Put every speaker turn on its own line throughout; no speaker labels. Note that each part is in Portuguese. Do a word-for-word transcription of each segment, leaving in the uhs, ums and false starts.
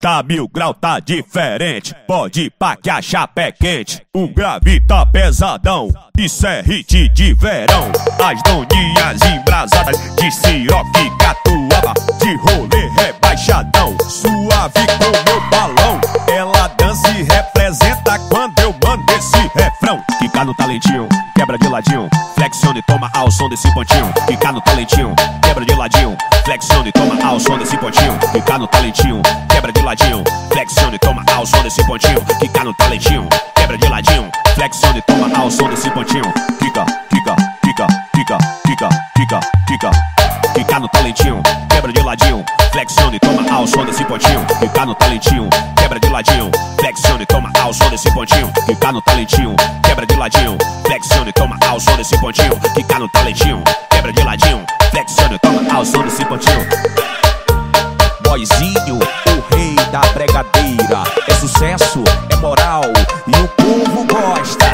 Tá mil grau, tá diferente. Pode ir pra que a chapa é quente. O grave tá pesadão, isso é hit de verão. As doninhas embrasadas de siroque e catuaba, de rolê rebaixadão, suave com meu balão. Ela dança e representa quando eu mando esse refrão. Fica no talentinho, quebra de ladinho, flexione e toma ao som desse pontinho. Fica no talentinho, quebra de ladinho, flexione e toma ao som desse pontinho. Fica no talentinho, quebra de ladinho, flexione e toma ao som desse pontinho. Fica no talentinho, quebra de ladinho, flexione e toma ao som desse pontinho. Fica, fica, fica, fica, fica, fica, fica. Fica no talentinho, quebra de ladinho, flexione e toma ao som desse pontinho. Fica no talentinho, quebra de ladinho, flexione e toma ao som desse pontinho. Fica no talentinho, quebra de ladinho, flexione e toma ao som desse pontinho. Fica no talentinho, quebra de ladinho, flexione e toma ao som desse pontinho.
Boyzinho, o rei da bregadeira, é sucesso, é moral e o povo gosta.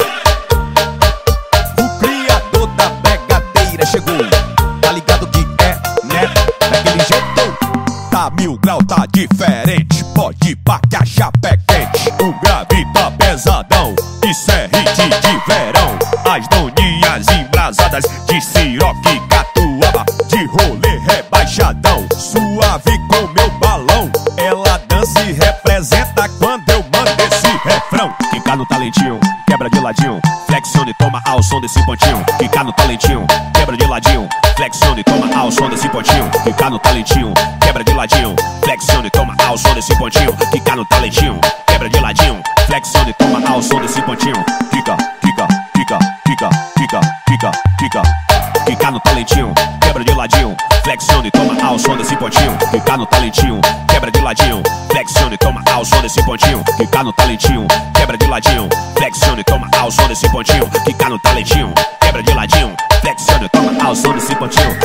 O criador da bregadeira chegou, tá ligado que é, né? Daquele jeito.
Tá mil grau, tá diferente. Pode ir pra que a chapa é quente. O grave tá pesadão, isso é hit de verão. As doninhas embrasadas de siroque e catuaba, de rolê rebaixadão, suave com meu balão. Ela dança e representa quando eu mando esse refrão. Fica no talentinho, quebra de ladinho, flexione e toma ao som desse pontinho. Fica no talentinho, quebra de ladinho, flexione e toma ao som desse pontinho. Fica no talentinho, quebra de ladinho, flexione e toma ao som desse pontinho. Fica no talentinho, quebra de ladinho, flexione e toma ao som desse pontinho. Fica, fica, fica, fica, fica, fica, fica. Fica no talentinho, quebra de ladinho, flexione e toma ao som desse pontinho. Fica no talentinho, quebra de ladinho, flexione e toma ao som desse pontinho. Fica no talentinho, quebra de ladinho, flexione e toma ao som desse pontinho. Fica no talentinho, quebra de ladinho, flexione e toma ao som desse pontinho.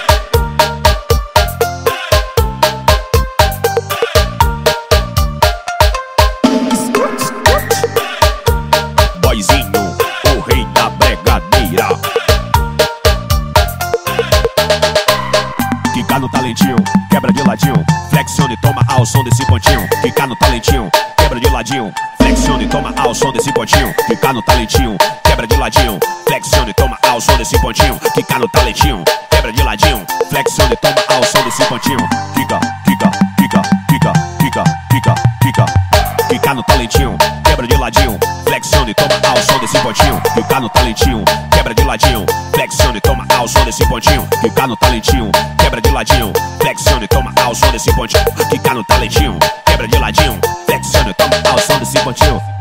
Boyzinho, o rei da bregadeira. Fica no talentinho, quebra de ladinho, flexione e toma ao som desse pontinho. Fica no talentinho, quebra de ladinho, flexione e toma ao som desse pontinho. Fica no talentinho, quebra de ladinho, flexione e toma ao som desse pontinho. Fica no talentinho, quebra de ladinho, flexione e toma ao som desse pontinho. Fica, fica, fica, fica, fica, fica, fica. Fica no talentinho, quebra de ladinho, flexione e toma ao som desse pontinho. Fica no talentinho, quebra de ladinho, flexione e toma ao som desse pontinho. Fica no talentinho, quebra de ladinho, flexione e toma ao som desse pontinho. Fica no talentinho, quebra de ladinho, flexione e toma ao som desse pontinho.